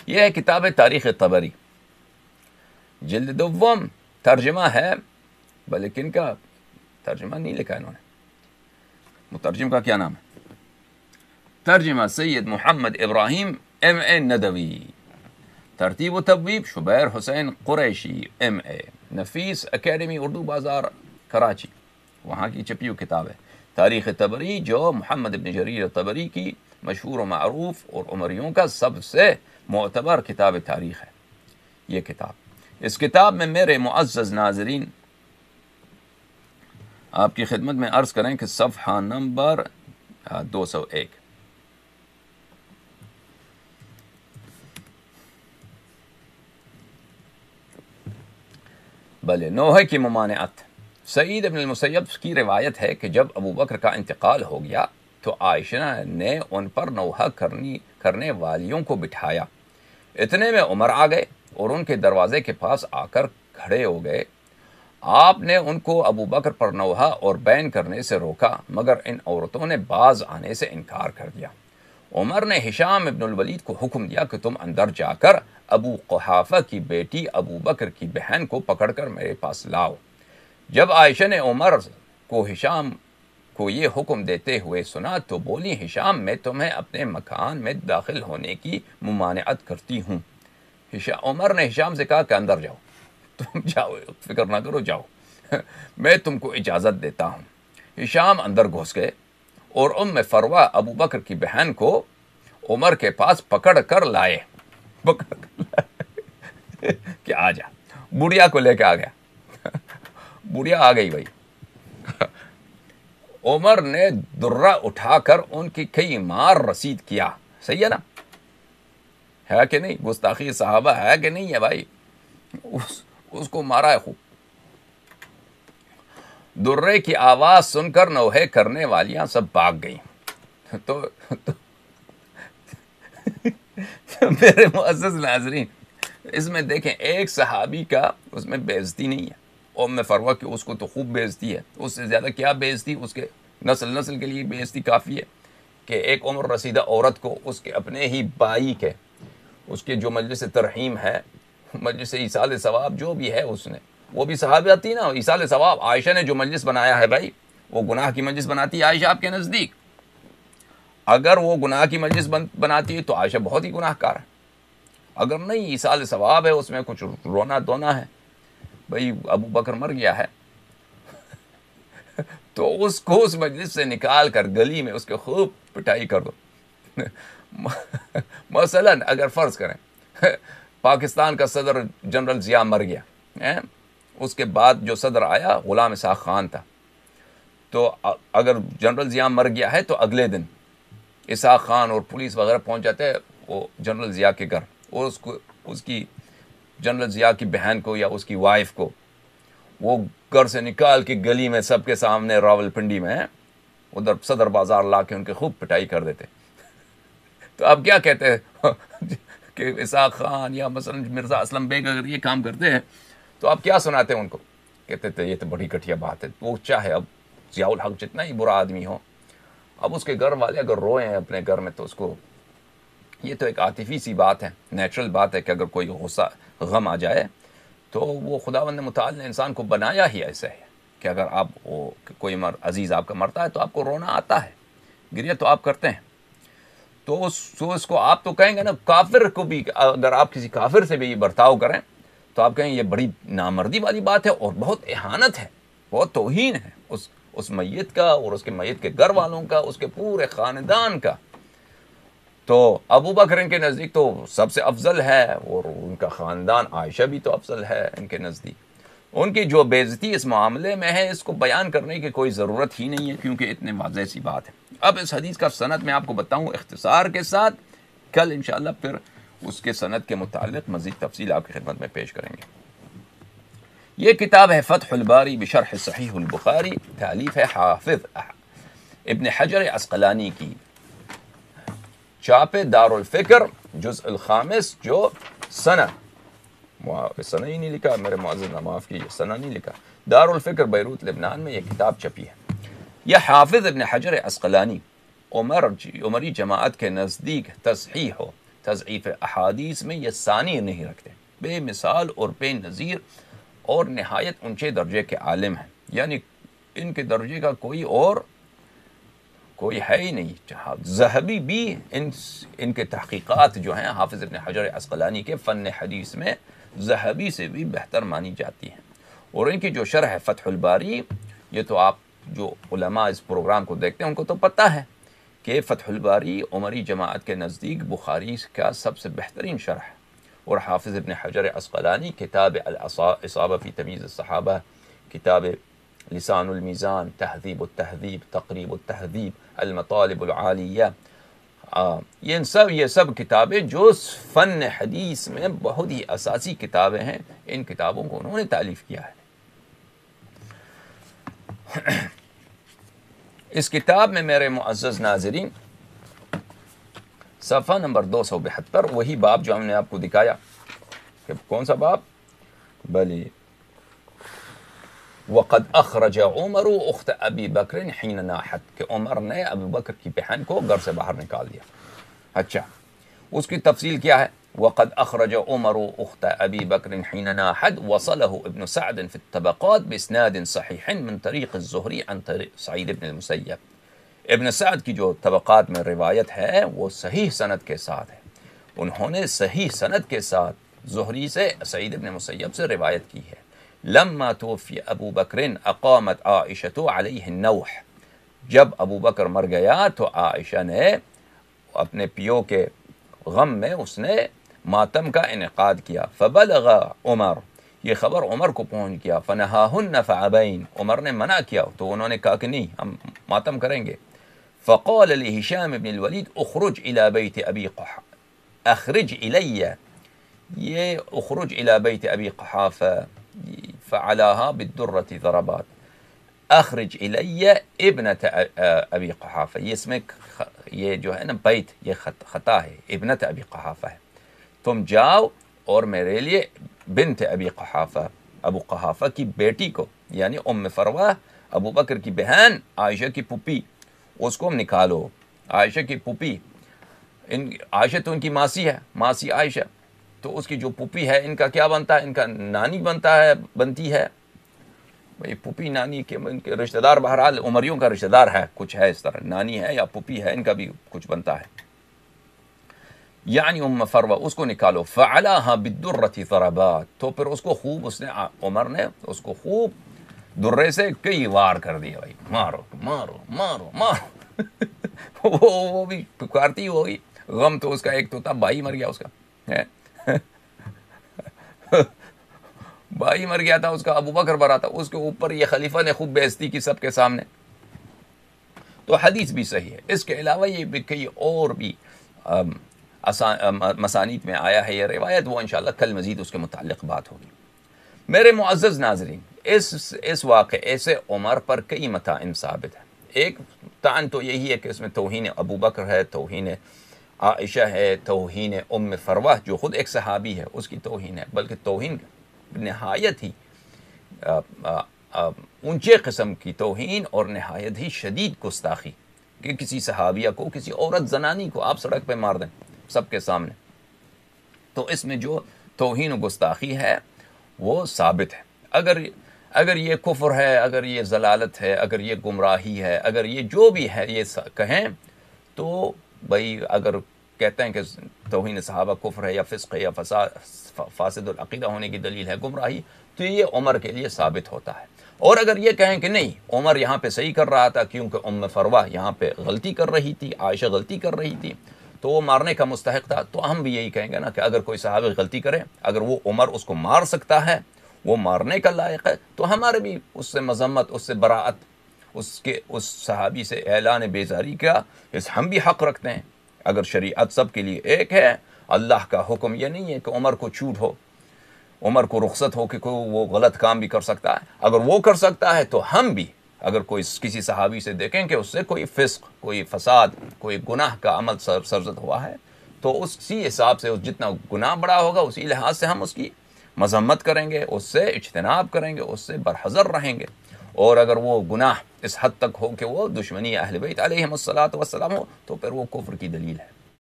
یہ ہے کتاب تاریخ طبری، جلد دوم، ترجمہ ہے، بلکہ کا ترجمہ نہیں لکھا انہوں نے، مترجم کا کیا نام ہے؟ ترجمہ سید محمد ابراہیم ایم اے ندوی، ترتیب و تبویب Shabbir Hussain Qureshi M A, Nafees Academy Urdu Bazaar Karachi, وہاں کی چھپی ہوئی کتاب ہے تاریخ طبری، جو محمد ابن جریر طبری کی مشہور و معروف اور عمریوں کا سب سے معتبر کتاب تاریخ ہے یہ کتاب۔ اس کتاب میں میرے معزز ناظرین آپ کی خدمت میں عرض کریں کہ صفحہ نمبر 201 بلے نوح کی ممانعت۔ سعید ابن المسیب کی روایت ہے کہ جب ابو بکر کا انتقال ہو گیا تو عائشہ نے ان پر نوحہ کرنے والیوں کو بٹھایا۔ اتنے میں عمر آ گئے اور ان کے دروازے کے پاس آ کر کھڑے ہو گئے۔ آپ نے ان کو ابو بکر پر نوحہ اور بین کرنے سے روکا، مگر ان عورتوں نے باز آنے سے انکار کر دیا۔ عمر نے ہشام ابن الولید کو حکم دیا کہ تم اندر جا کر ابو قحافہ کی بیٹی ابو بکر کی بہن کو پکڑ کر میرے پاس لاؤ۔ جب عائشہ نے عمر کو ہشام کو یہ حکم دیتے ہوئے سنا تو بولی، ہشام میں تمہیں اپنے مکان میں داخل ہونے کی ممانعت کرتی ہوں۔ عمر نے ہشام سے کہا کہ اندر جاؤ، تم جاؤ، فکر نہ کرو، جاؤ، میں تم کو اجازت دیتا ہوں۔ ہشام اندر گھس گئے اور فروہ ابو بکر کی بہن کو عمر کے پاس پکڑ کر لائے کہ آ جا۔ بڑھیا کو لے کے آ گیا، بڑھیا آ گئی بھائی۔ عمر نے درہ اٹھا کر ان کی کئی مار رسید کیا۔ صحیح ہے نا؟ ہے کہ نہیں؟ گستاخی صحابہ ہے کہ نہیں ہے بھائی؟ اس کو مارا ہے خوب۔ درے کی آواز سن کر نوحے کرنے والیاں سب بھاگ گئیں۔ تو میرے معزز ناظرین، اس میں دیکھیں ایک صحابی کا اس میں بے عزتی نہیں ہے۔ فروہ کی اس کو تو خوب بے عزتی ہے، اس سے زیادہ کیا بے عزتی، اس کے نسل کے لیے بے عزتی کافی ہے کہ ایک عمر رسیدہ عورت کو اس کے اپنے ہی بائی کے، اس کے جو مجلس ترحیم ہے، مجلس ایصال ثواب جو بھی ہے، اس نے وہ بھی صحابیاتی نا، ایصال ثواب، عائشہ نے جو مجلس بنایا ہے بھائی، وہ گناہ کی مجلس بناتی ہے عائشہ آپ کے نزدیک؟ اگر وہ گناہ کی مجلس بناتی ہے تو عائشہ بہت ہی گناہ کار ہے۔ اگر نہیں ایصال ثواب ہے، اس میں کچھ رونا دھونا ہے، بھائی ابو بکر مر گیا ہے تو اس کو اس مجلس سے نکال کر گلی میں اس کے خوب پٹائی کر دو۔ مثلا اگر فرض کریں پاکستان کا صدر جنرل ضیاء مر گیا، اس کے بعد جو صدر آیا غلام اسحاق خان تھا، تو اگر جنرل ضیاء مر گیا ہے تو اگلے دن اسحاق خان اور پولیس وغیرہ پہنچ جاتے ہیں وہ جنرل ضیاء کے گھر، اور اس کی جنرل ضیاء کی بہن کو یا اس کی وائف کو وہ گھر سے نکال کے گلی میں سب کے سامنے راول پنڈی میں ادھر صدر بازار لا کے ان کے خوب پٹائی کر دیتے۔ تو آپ کیا کہتے ہیں کہ اسحاق خان یا مثلا مرزا اسلم بیگ اگر یہ کام کرتے ہیں تو آپ کیا سناتے ہیں ان کو؟ کہتے تھے یہ تو بڑی گھٹیا بات ہے۔ وہ چاہے اب ضیاء الحق جتنا ہی برا آدمی ہو، اب اس کے گھر والے اگر روئے ہیں اپنے گھر میں تو اس کو، یہ تو ایک عاطفی سی بات ہے، نیچرل بات ہے کہ اگر کوئی غصہ غم آ جائے تو وہ خداوند متعال نے انسان کو بنایا ہی ایسے ہے کہ اگر آپ کوئی عزیز آپ کا مرتا ہے تو آپ کو رونا آتا ہے، گریہ تو آپ کرتے ہیں۔ تو اس کو آپ تو کہیں گے نا، کافر کو بھی اگر آپ کسی کافر سے بھی برتاؤ کریں تو آپ کہیں یہ بڑی نامردی والی بات ہے اور بہت اہانت ہے، بہت توہین ہے اس میت کا اور اس کے میت کے گھر والوں کا، اس کے پورے خاندان کا۔ تو ابو بکر ان کے نزدیک تو سب سے افضل ہے اور ان کا خاندان عائشہ بھی تو افضل ہے ان کے نزدیک۔ ان کی جو بے عزتی اس معاملے میں ہے اس کو بیان کرنے کی کوئی ضرورت ہی نہیں ہے کیونکہ اتنے واضح سی بات ہے۔ اب اس حدیث کا سند میں آپ کو بتاؤں اختصار کے ساتھ، کل انشاءاللہ پھر اس کے سند کے متعلق مزید تفصیل آپ کی خدمت میں پیش کریں گے۔ یہ کتاب ہے فتح الباری بشرح صحیح البخاری، تالیف ہے حافظ ابن حجر عسقلانی کی، چاپ دار الفکر، جزء الخامس، جو سنہ ہی نہیں لکھا میرے معزز، معاف کیجیے، سنہ نہیں لکھا، دار الفکر بیروت لبنان میں یہ کتاب چھپی ہے۔ یہ حافظ ابن حجر عسقلانی عمری جماعت کے نزدیک تصحیح و تضعیف احادیث میں یہ ثانی نہیں رکھتے، بے مثال اور بے نظیر اور نہایت اونچے درجے کے عالم ہیں، یعنی ان کے درجے کا کوئی ہے ہی نہیں۔ ذہبی بھی ان کے تحقیقات جو ہیں حافظ ابن حجر عسقلانی کے فن حدیث میں ذہبی سے بھی بہتر مانی جاتی ہیں، اور ان کی جو شرح ہے فتح الباری، یہ تو آپ جو علماء اس پروگرام کو دیکھتے ہیں ان کو تو پتہ ہے کہ فتح الباری عمری جماعت کے نزدیک بخاری کا سب سے بہترین شرح ہے، اور حافظ ابن حجر عسقلانی کتاب الاصابہ فی تمیز الصحابہ، کتاب لسان المیزان، تہذیب التہذیب، تقریب التہذیب، المطالب العالیہ، یہ سب کتابیں جو فن حدیث میں بہت ہی اساسی کتابیں ہیں، ان کتابوں کو انہوں نے تالیف کیا ہے۔ اس کتاب میں میرے معزز ناظرین صفحہ نمبر 272، وہی باب جو ہم نے آپ کو دکھایا، کہ کون سا باب؟ بلی وقد اخرج عمر اخت ابی بکر حین ناحت، کہ عمر نے ابو بکر کی بہن کو گھر سے باہر نکال دیا۔ اچھا، اس کی تفصیل کیا ہے؟ وقد اخرج عمر اخت ابی بکر حین ناحت وصله ابن سعد في الطبقات باسناد صحیح من طریق الزہری عن طریق سعید بن المسیب۔ ابن سعد کی جو طبقات میں روایت ہے وہ صحیح سند کے ساتھ ہے، انہوں نے صحیح سند کے ساتھ زہری سے سعید بن مسیب سے روایت کی ہے۔ لما توفی ابو بکر اقامت عائشہ علیہ النوح، جب ابو بکر مر گیا تو عائشہ نے اپنے پیو کے غم میں اس نے ماتم کا انعقاد کیا۔ فبلغ عمر، یہ خبر عمر کو پہنچ گیا۔ فنہاہن فابین، عمر نے منع کیا تو انہوں نے کہا کہ نہیں، ہم ماتم کریں گے۔ فقال لہشام بن الولید اخرج الى بیت ابی قحافہ، اخرج الی، یہ اخرج الى بیت ابی قحافہ فعلاها بالدرة ضربات، اخرج الی ابنت ابی قحافہ، یہ اس میں یہ جو ہے نا بیت، یہ خطا ہے، ابنت ابی قحافہ ہے، تم جاؤ اور میرے لیے بنت ابی قحافہ، ابو قحافہ کی بیٹی کو، یعنی ام فروہ ابو بکر کی بہن عائشہ کی پھوپھی، اس کو نکالو، عائشہ کی پھوپھی، عائشہ تو ان کی ماسی ہے، ماسی عائشہ، تو اس کی جو پھوپھی ہے ان کا کیا بنتا ہے؟ ان کا نانی بنتی ہے بھئی، پھوپھی نانی کے ان کے رشتہ دار، بہرحال عمریوں کا رشتہ دار ہے، کچھ ہے اس طرح، نانی ہے یا پھوپھی ہے، ان کا بھی کچھ بنتا ہے، یعنی ام فروہ، اس کو نکالو۔ فعلاها بالدرة ضربات، تو پھر اس کو خوب، اس نے عمر نے اس کو خوب درے سے کئی وار کر دیا، بھائی مارو مارو مارو مارو وہ بھی پکارتی ہوگی، غم تو اس کا ایک تو تھا، بھائی مر گیا اس کا، بھائی مر گیا تھا اس کا، ابو بکر مرا تھا، اس کے اوپر یہ خلیفہ نے خوب بے عزتی کی سب کے سامنے۔ تو حدیث بھی صحیح ہے، اس کے علاوہ یہ بھی کئی اور بھی مسانید میں آیا ہے یہ روایت، وہ انشاءاللہ کل مزید اس کے متعلق بات ہوگی۔ میرے معزز ناظرین، اس واقعے سے عمر پر کئی مطائن ثابت ہیں۔ ایک طعن تو یہی ہے کہ اس میں توہین ابو بکر ہے، توہین عائشہ ہے، توہین ام فروہ جو خود ایک صحابی ہے اس کی توہین ہے، بلکہ توہین نہایت ہی اونچے قسم کی توہین اور نہایت ہی شدید گستاخی، کہ کسی صحابیہ کو، کسی عورت زنانی کو آپ سڑک پہ مار دیں سب کے سامنے، تو اس میں جو توہین و گستاخی ہے وہ ثابت ہے۔ اگر یہ کفر ہے، اگر یہ ضلالت ہے، اگر یہ گمراہی ہے، اگر یہ جو بھی ہے یہ کہیں تو بھائی، اگر کہتے ہیں کہ توہین صحابہ کفر ہے یا فسق ہے یا فاسد العقیدہ ہونے کی دلیل ہے، گمراہی، تو یہ عمر کے لیے ثابت ہوتا ہے۔ اور اگر یہ کہیں کہ نہیں، عمر یہاں پہ صحیح کر رہا تھا کیونکہ ام فروہ یہاں پہ غلطی کر رہی تھی، عائشہ غلطی کر رہی تھی، تو وہ مارنے کا مستحق تھا، تو ہم بھی یہی کہیں گے نا کہ اگر کوئی صحابی غلطی کرے، اگر وہ عمر اس کو مار سکتا ہے، وہ مارنے کا لائق ہے، تو ہمارے بھی اس سے مذمت، اس سے براعت، اس صحابی سے اعلان بیزاری کا ہم بھی حق رکھتے ہیں۔ اگر شریعت سب کے لیے ایک ہے، اللہ کا حکم یہ نہیں ہے کہ عمر کو چھوٹ ہو، عمر کو رخصت ہو کہ کوئی وہ غلط کام بھی کر سکتا ہے، اگر وہ کر سکتا ہے تو ہم بھی، اگر کوئی کسی صحابی سے دیکھیں کہ اس سے کوئی فسق، کوئی فساد، کوئی گناہ کا عمل سرزد ہوا ہے، تو اسی حساب سے جتنا گناہ بڑا ہوگا اسی لحاظ سے ہم اس کی مذمت کریں گے، اس سے اجتناب کریں گے، اس سے برحذر رہیں گے۔ اور اگر وہ گناہ اس حد تک ہو کہ وہ دشمنی اہل بیت علیہم الصلوۃ والسلام ہو، تو پھر وہ کفر کی دلیل ہے۔